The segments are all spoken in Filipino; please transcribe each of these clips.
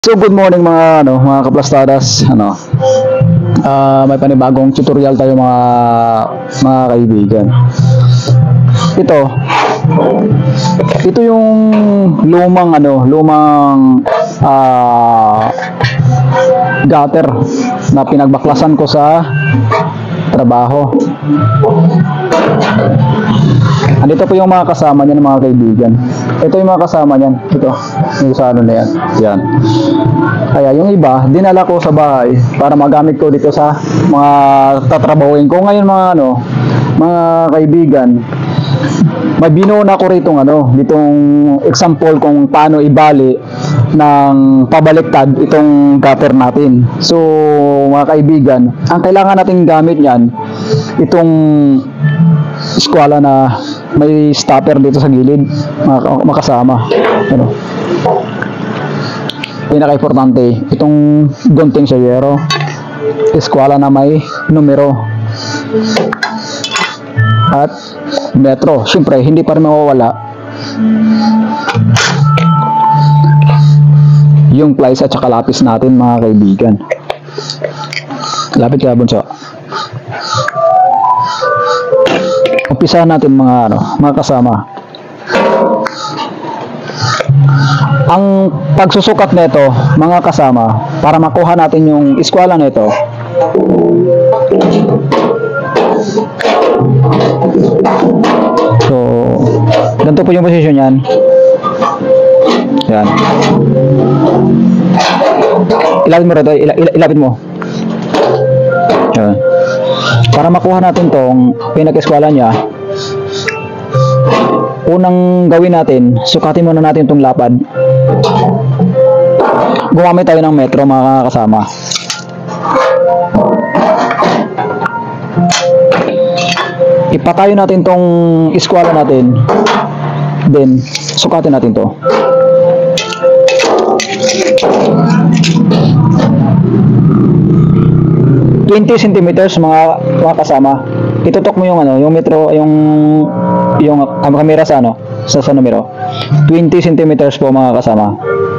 So good morning mga kaplastadas. May panibagong tutorial tayo mga kaibigan. Ito yung lumang gutter na pinagbaklasan ko sa trabaho. Andito po yung mga kasama niyan mga kaibigan. Ito yung mga kasama niyan. Ito, yung sa ano na yan. Yan. Kaya yung iba, dinala ko sa bahay para magamit ko dito sa mga tatrabahuin ko. Ngayon mga kaibigan, may binuo ko rito ditong example kung paano ibali ng pabaliktad itong gutter natin. So mga kaibigan, ang kailangan nating gamit niyan, itong eskwala na may stopper dito sa gilid, makasama. Pinaka-importante, itong gunting sa yero, eskwala na may numero, at metro. Siyempre, hindi pa rin mawawala yung plies at saka lapis natin mga kaibigan. Lapit ka, bunso. Umpisahan natin mga kasama. Ang pagsusukat nito mga kasama, para makuha natin yung eskwala nito, so ganito po yung posisyon yan. Yan. Ilapit mo rito, ilapit mo. Yan. Para makuha natin tong pinag-eskwala niya, unang gawin natin, sukatin muna natin tong lapad. Gumamit tayo ng metro mga kasama. Ipatayo natin tong eskwala natin, then sukatin natin to. cm mga kasama. Itutok mo yung metro, yung kamera sa sa numero. 20 cm po mga kasama.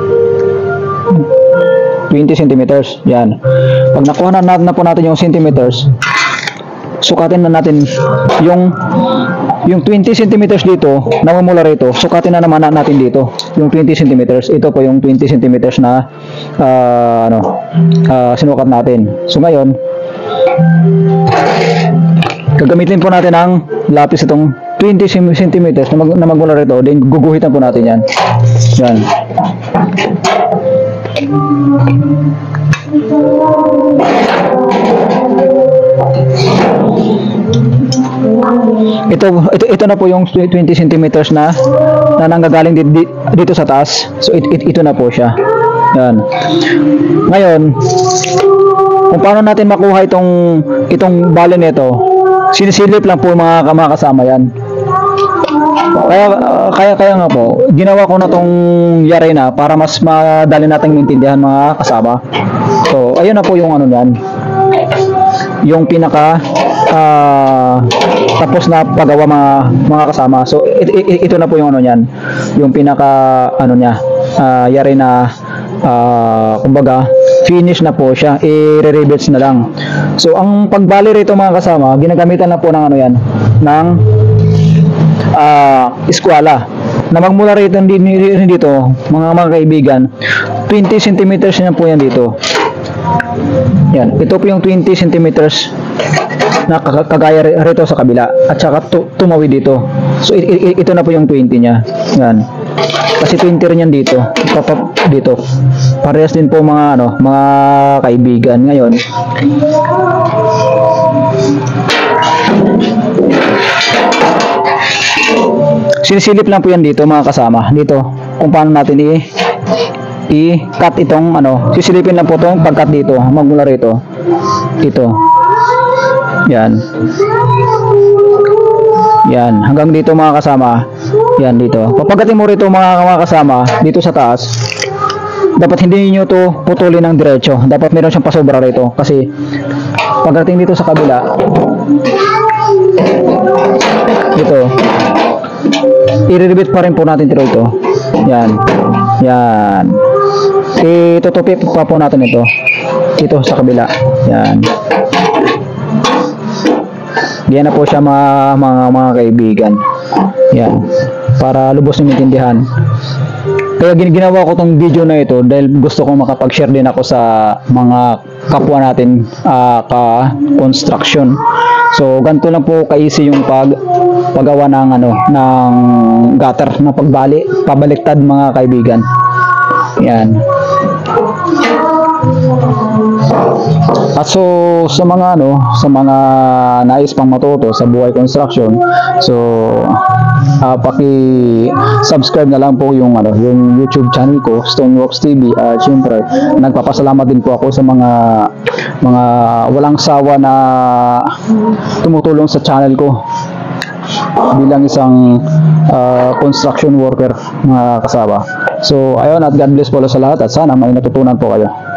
20 cm. Yan. Pag nakuha na po natin yung centimeters, sukatin na natin yung 20 cm dito, namumula rito, sukatin na naman natin dito yung 20 cm. Ito po yung 20 cm na sinukat natin. So ngayon, gagamitin po natin ang lapis, itong 20 cm na magmula rito, then guguhitan po natin yan. Yan. Ito na po yung 20 cm na nanggagaling dito sa taas. So ito na po siya. Yan. Ngayon, kung paano natin makuha itong bali nito, sinisilip lang po mga kasama yan. Kaya nga po, ginawa ko na tong yari na para mas madali nating maintindihan mga kasama. So ayun na po yung yan, yung pinaka tapos na paggawa mga kasama. So ito na po yung yan, yung pinaka niya, yari na kumbaga finish na po siya, i-revets na lang. So ang pagbali rito mga kasama, ginagamitan na po ng yan, ng eskwala na magmula rito dito mga kaibigan, 20 cm na po yan dito. Yan, ito po yung 20 cm na kagaya rito sa kabila, at saka tumawid dito. So ito na po yung 20 niya. Yan. Kasi 20 rin yan dito. Dito. Parehas din po mga kaibigan. Ngayon, sinisilip lang po yan dito mga kasama. Dito, kung paano natin i-cut itong sisilipin lang po itong pag-cut dito, magmula rito. Ito. Yan. Yan, hanggang dito mga kasama. Yan dito. Papagatin mo rito mga kasama, dito sa taas. Dapat hindi niyo to putulin ng diretso. Dapat meron siyang pasobra rito, kasi pagdating dito sa kabila, dito, i-rebit pa rin po natin dito. Yan. Yan. Itutupi pa po natin ito. Ito sa kabila. Yan. Yan na po siya mga kaibigan. Yan. Para lubos nyo maintindihan. Kaya ginawa ko tong video na ito dahil gusto kong makapag-share din ako sa mga kapwa natin ka-construction. So ganito lang po ka-easy yung paggawa ng ng gutter, ng pabaliktad mga kaibigan. Yan. At so sa mga nais pang matuto sa buhay construction, so paki-subscribe na lang po yung YouTube channel ko, Stoneworks TV. At syempre nagpapasalamat din po ako sa mga walang sawa na tumutulong sa channel ko bilang isang construction worker, mga kasama. So ayun, at God bless po sa lahat at sana may natutunan po kayo.